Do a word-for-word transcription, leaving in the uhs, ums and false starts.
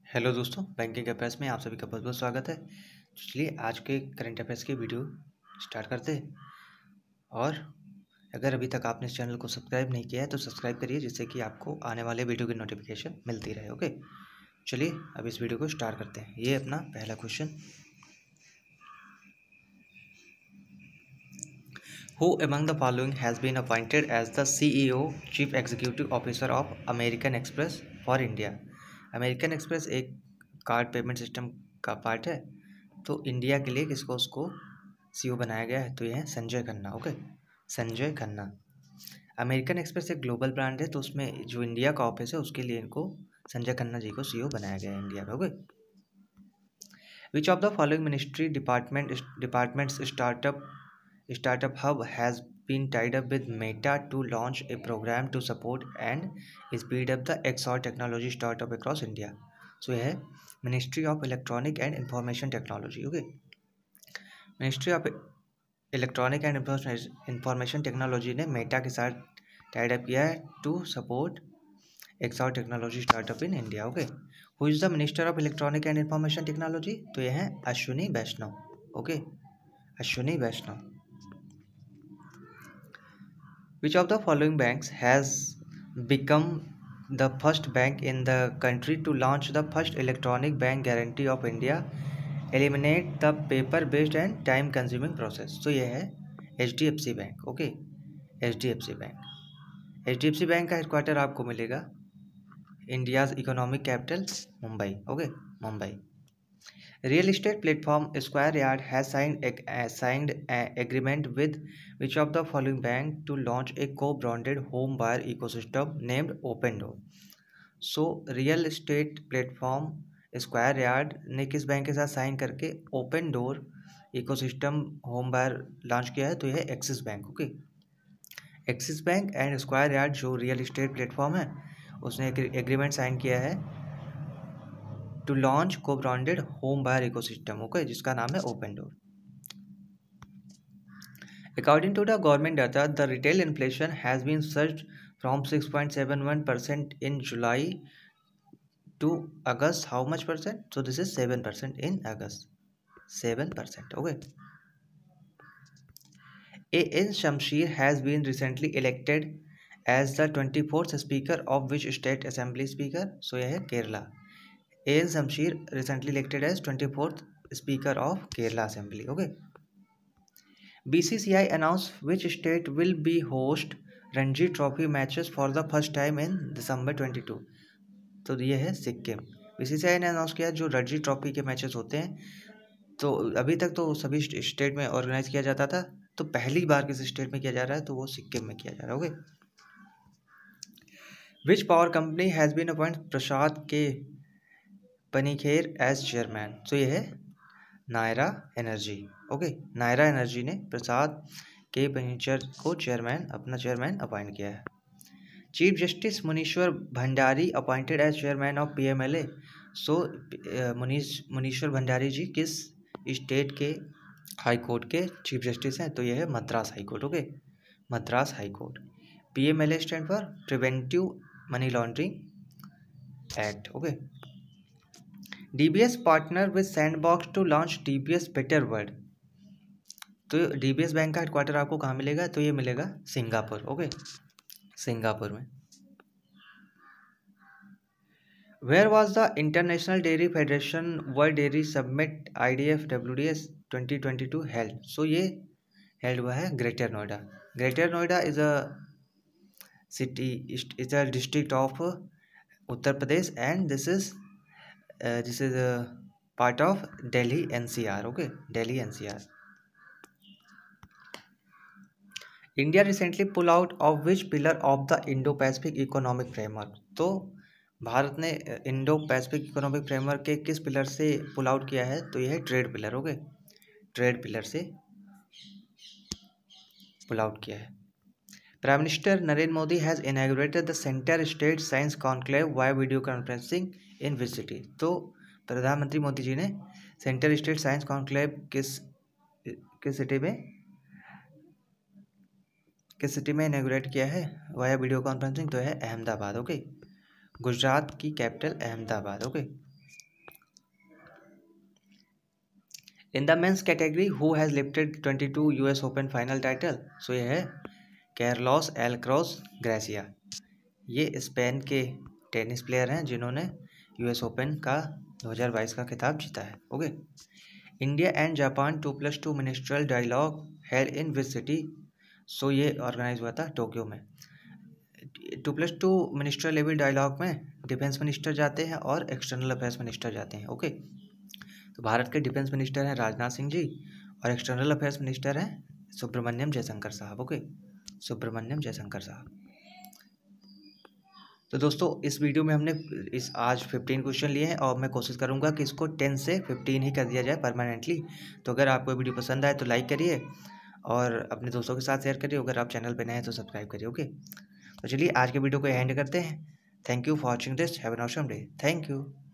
Hello दोस्तों, banking affairs में आप सभी का बहुत बहुत स्वागत है। तो चलिए आज के करंट अफेयर्स की वीडियो स्टार्ट करते हैं। और अगर अभी तक आपने इस चैनल को सब्सक्राइब नहीं किया है तो सब्सक्राइब करिए, जिससे कि आपको आने वाले वीडियो की नोटिफिकेशन मिलती रहे। ओके, चलिए अब इस वीडियो को स्टार्ट करते हैं। ये अपना पहला question, who among the following has been appointed as the C E O chief executive officer of American Express for India. American Express एक कार्ड पेमेंट सिस्टम का पार्ट है, तो इंडिया के लिए किसको उसको सीईओ बनाया गया है? तो ये है Sanjay Khanna. Okay, Sanjay Khanna. American Express एक ग्लोबल ब्रांड है, तो उसमें जो इंडिया का ऑफिस है उसके लिए इनको संजय खन्ना जी को सीईओ बनाया गया है इंडिया में। Okay, which of the following ministry department departments startup startup hub has been tied up with Meta to launch a program to support and speed up the X R technology startup across India. So यह है Ministry of Electronic and Information Technology. Okay, Ministry of Electronic and Information Technology ने Meta के साथ tied up किया है to support X R technology startup in India. Okay, who is the Minister of Electronic and Information Technology? तो यह है अश्विनी वैष्णव. Okay, Ashwini Vaishnav. Which of the following banks has become the first bank in the country to launch the first electronic bank guarantee of India, eliminate the paper-based and time-consuming process? तो ये है H D F C bank. Okay, H D F C bank. H D F C bank का headquarter आपको मिलेगा India's economic capital Mumbai. Okay, Mumbai. Real estate platform Square Yard has signed a signed an agreement with which of the following bank to launch a co-branded home buyer ecosystem named Open Door? So real estate platform Square Yard ने किस bank के साथ sign करके open door ecosystem home buyer launch किया है? तो यह है Axis bank. Okay, Axis bank and square yard जो रियल एस्टेट प्लेटफॉर्म है उसने एग्रीमेंट साइन किया है टू लॉन्च को branded home buyer ecosystem. Okay, जिसका नाम है open door. According to the government data, the retail inflation has been surged from six point seven one percent in July to August. How much percent? So this is seven percent in August. Seven percent. Okay. A N Shamseer has been recently elected as the twenty fourth speaker of which state assembly speaker? So यह है Kerala. A N Shamsheer recently elected as twenty-fourth Speaker of Kerala Assembly. Okay. B C C I announced which state will be host Ranji Trophy matches for the first time in December twenty-two. तो ये है Sikkim. B C C I ने announce किया जो Ranji trophy के matches होते हैं, तो अभी तक तो सभी स्टेट में ऑर्गेनाइज किया जाता था, तो पहली बार किसी स्टेट में किया जा रहा है तो वो सिक्किम में किया जा रहा है. Okay. Which power company has been appoint Prasad K Panicker as chairman? तो ये है Nayara energy. Okay, Nayara energy ने प्रसाद के पनीचर को चेयरमैन अपना चेयरमैन अपॉइंट किया है. Chief justice Munishwar Bhandari appointed as chairman of PMLA. So Munish Munishwar Bhandari ji किस स्टेट के हाई कोर्ट के चीफ जस्टिस हैं? तो ये है Madras high court. Okay, Madras high court. PMLA stand for preventive money laundering act. Okay. D B S partner with Sandbox to launch D B S Better World. तो D B S bank का headquarter आपको कहाँ मिलेगा? तो ये मिलेगा Singapore. Okay, Singapore में. Where was the International Dairy Federation World Dairy Summit I D F W D S twenty twenty-two held? So ये held हुआ है greater Noida. Greater Noida is a city, is a district of Uttar Pradesh and this is Uh, this is a part of Delhi N C R. Okay, Delhi N C R. India recently pull out of which pillar of the Indo-Pacific Economic Framework? तो भारत ने Indo Pacific economic framework के किस pillar से pull out किया है? तो यह है trade pillar. Okay, trade pillar से पुल आउट किया है. Prime minister Narendra Modi has inaugurated the centre state science conclave via video conferencing in which city? तो प्रधानमंत्री मोदी जी ने सेंटर स्टेट साइंस कॉन्क्लेव किस किस सिटी में किस सिटी में इनॉग्रेट किया है वाया वीडियो कॉन्फ्रेंसिंग? तो है अहमदाबाद. ओके, गुजरात की capital Ahmedabad. Okay. In the men's category who has lifted twenty two US open final title, so ये है कैर्लोस एलक्रॉस ग्रेसिया। ये स्पेन के टेनिस प्लेयर हैं जिन्होंने यूएस ओपन का दो हज़ार बाईस का खिताब जीता है। Okay. India and Japan two plus two ministerial dialogue held in which city, so ये ऑर्गेनाइज हुआ था टोक्यो में। Two plus two ministerial level dialogue में डिफेंस मिनिस्टर जाते हैं और एक्सटर्नल अफेयर्स मिनिस्टर जाते हैं। ओके। तो भारत के डिफेंस मिनिस्टर हैं राजनाथ सिंह जी और एक्सटर्नल अफेयर्स मिनिस्टर हैं सुब्रमण्यम जयशंकर साहब। ओके, सुब्रमण्यम जयशंकर साहब। तो दोस्तों इस वीडियो में हमने इस आज फिफ्टीन क्वेश्चन लिए हैं और मैं कोशिश करूंगा कि इसको टेन से फिफ्टीन ही कर दिया जाए परमानेंटली। तो अगर आपको वीडियो पसंद आए तो लाइक करिए और अपने दोस्तों के साथ शेयर करिए। अगर आप चैनल पर नए हैं तो सब्सक्राइब करिए। ओके, तो चलिए आज के वीडियो को एंड करते हैं। Thank you for watching this. Have an awesome day. Thank you.